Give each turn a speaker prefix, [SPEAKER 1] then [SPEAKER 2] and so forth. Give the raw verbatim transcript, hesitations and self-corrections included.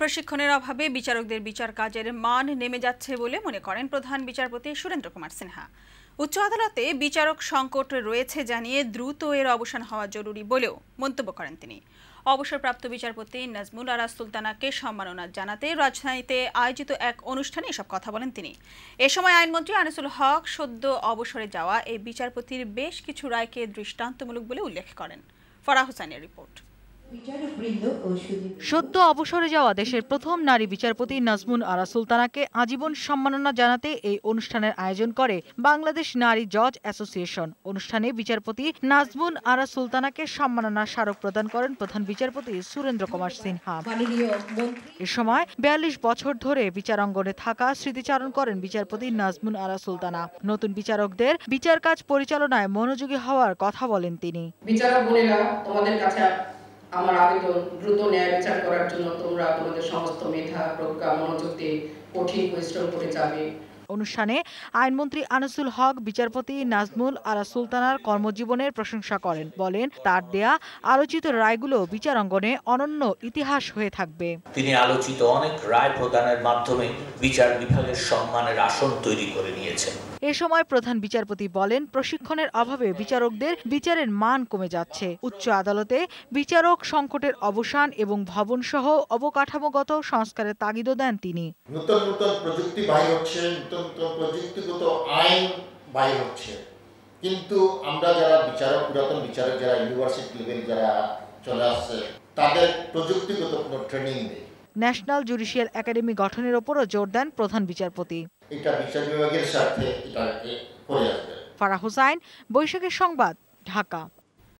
[SPEAKER 1] প্রশিক্ষণের অভাবে বিচারকদের বিচার কাজের মান নেমে যাচ্ছে বলে মনে করেন প্রধান বিচারপতি সুরেন্দ্র কুমার সিনহা। উচ্চ আদালতে বিচারক সংকট রয়েছে জানিয়ে দ্রুত এর অবসান হওয়া জরুরি বলেও মন্তব্য করেন তিনি। অবসরপ্রাপ্ত বিচারপতি নাজমুল আরা সুলতানাকে সম্মাননা জানাতে রাজধানীতে আয়োজিত এক অনুষ্ঠানে এসব কথা বলেন তিনি। এ সময় আইনমন্ত্রী আনিসুল হক সদ্য অবসরে যাওয়া এই বিচারপতির বেশ কিছু রায়কে দৃষ্টান্তমূলক বলে উল্লেখ করেন। ফারাহ হোসেনের রিপোর্ট।
[SPEAKER 2] সদ্য অবসরে যাওয়া দেশের প্রথম নারী বিচারপতি নাজমুল আরা সুলতানাকে আজীবন সম্মাননা জানাতে এই অনুষ্ঠানের আয়োজন করে বাংলাদেশ নারী জজ অ্যাসোসিয়েশন। অনুষ্ঠানে বিচারপতি নাজমুল আরা সুলতানাকে সম্মাননা স্মারক প্রদান করেন প্রধান বিচারপতি সুরেন্দ্র কুমার সিনহা। এ সময় বিয়াল্লিশ বছর ধরে বিচারাঙ্গনে থাকা স্মৃতিচারণ করেন বিচারপতি নাজমুল আরা সুলতানা। নতুন বিচারকদের বিচার কাজ পরিচালনায় মনোযোগী হওয়ার কথা বলেন তিনি।
[SPEAKER 3] বিচারক বোনেরা, তোমাদের কাছে আমার আবেদন, দ্রুত ন্যায় বিচার করার জন্য তোমরা তোমাদের সমস্ত মেধা, প্রজ্ঞা, মনোযোগ দিয়ে কঠিন পরিশ্রম করে যাবে।
[SPEAKER 2] অনুষ্ঠানে আইনমন্ত্রী আনিসুল হক বিচারপতি নাজমুল আরা সুলতানার কর্মজীবনের প্রশংসা করেন। বলেন, তার দেয়া আলোচিত রায়গুলো বিচারাঙ্গনে অনন্য ইতিহাস হয়ে থাকবে।
[SPEAKER 4] তিনি আলোচিত অনেক রায় প্রদানের মাধ্যমে বিচার বিভাগের সম্মানের আসন তৈরি করে নিয়েছেন।
[SPEAKER 2] এ সময় প্রধান বিচারপতি বলেন, প্রশিক্ষণের অভাবে বিচারকদের বিচারের মান কমে যাচ্ছে। উচ্চ আদালতে বিচারক সংকটের অবসান এবং ভবন সহ অবকাঠামোগত সংস্কারের তাগিদও দেন তিনি।
[SPEAKER 5] নতুন নতুন প্রযুক্তি বাইর হচ্ছে, নতুন নতুন প্রযুক্তিগত আইন বাইর হচ্ছে, কিন্তু আমরা যারা বিচারক, পুরাতন বিচারক যারা ইউনিভার্সিটি লেভেল যারা চলে আসছে, তাদের প্রযুক্তিগত কোনো ট্রেনিং নেই।
[SPEAKER 2] ন্যাশনাল জুডিশিয়াল একাডেমি গঠনের ওপরও জোর দেন প্রধান বিচারপতি।
[SPEAKER 5] এটা বিচার বিভাগের সাথে এটা করে আসবে।
[SPEAKER 2] ফারাহ হোসেন, বৈশাখী সংবাদ, ঢাকা।